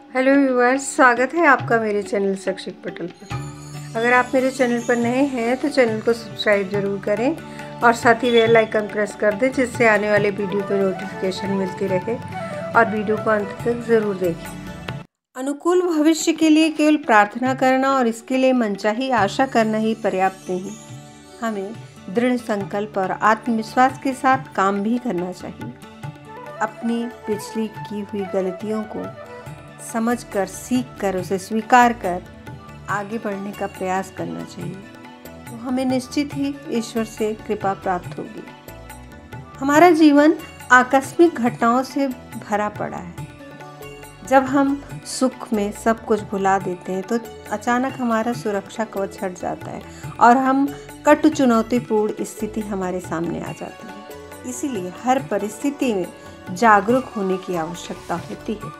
Hello viewers, स्वागत है आपका मेरे चैनल शैक्षिक पटल पर। अगर आप मेरे चैनल पर नए हैं तो चैनल को सब्सक्राइब जरूर करें और साथ ही बेल आइकन प्रेस कर दें, जिससे आने वाले वीडियो की नोटिफिकेशन मिलती रहे और वीडियो को अंत तक ज़रूर देखें। अनुकूल भविष्य के लिए केवल प्रार्थना करना और इसके लिए मनचाही आशा करना ही पर्याप्त नहीं, हमें दृढ़ संकल्प और आत्मविश्वास के साथ काम भी करना चाहिए। अपनी पिछली की हुई गलतियों को समझकर, सीखकर, उसे स्वीकार कर आगे बढ़ने का प्रयास करना चाहिए, तो हमें निश्चित ही ईश्वर से कृपा प्राप्त होगी। हमारा जीवन आकस्मिक घटनाओं से भरा पड़ा है। जब हम सुख में सब कुछ भुला देते हैं तो अचानक हमारा सुरक्षा कवच हट जाता है और हम कटु चुनौतीपूर्ण स्थिति हमारे सामने आ जाती है। इसीलिए हर परिस्थिति में जागरूक होने की आवश्यकता होती है।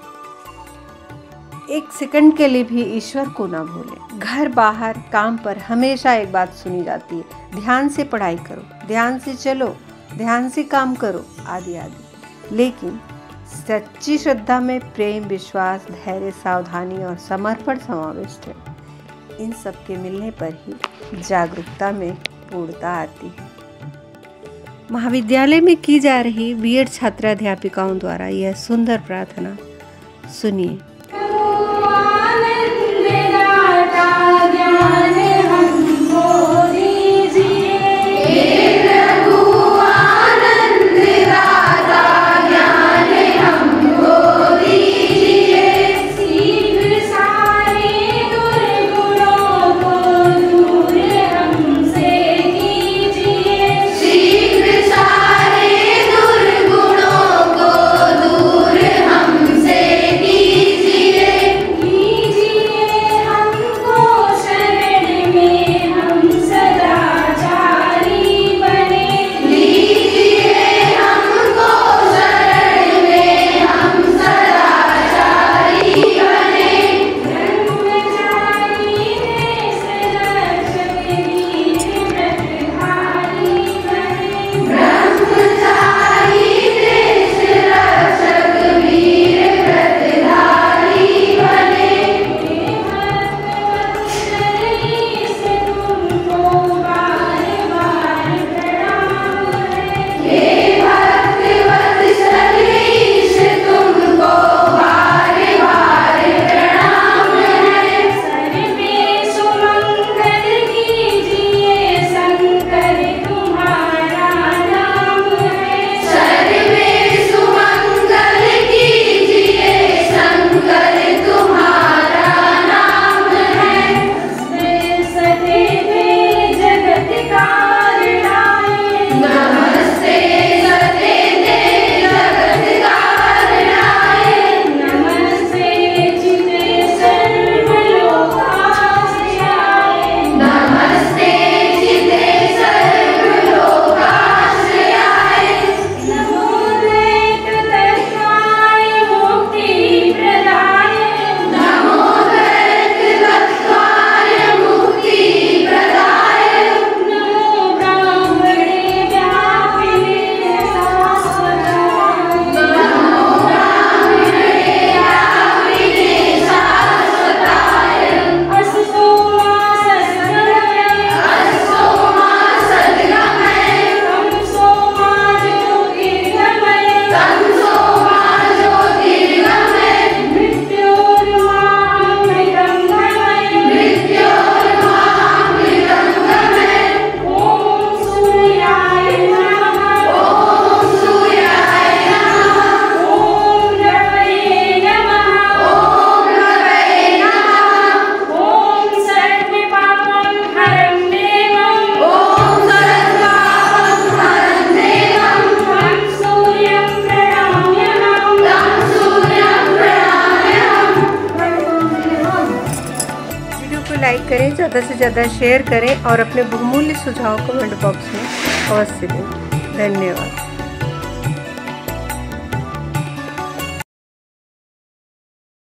एक सेकंड के लिए भी ईश्वर को ना भूलें। घर बाहर काम पर हमेशा एक बात सुनी जाती है, ध्यान से पढ़ाई करो, ध्यान से चलो, ध्यान से काम करो, आदि आदि। लेकिन सच्ची श्रद्धा में प्रेम, विश्वास, धैर्य, सावधानी और समर्पण समाविष्ट है। इन सब के मिलने पर ही जागरूकता में पूर्णता आती है। महाविद्यालय में की जा रही बीएड छात्राध्यापिकाओं द्वारा यह सुंदर प्रार्थना सुनिए। लाइक करें, ज़्यादा से ज़्यादा शेयर करें और अपने बहुमूल्य सुझाव कमेंट बॉक्स में अवश्य दें। धन्यवाद।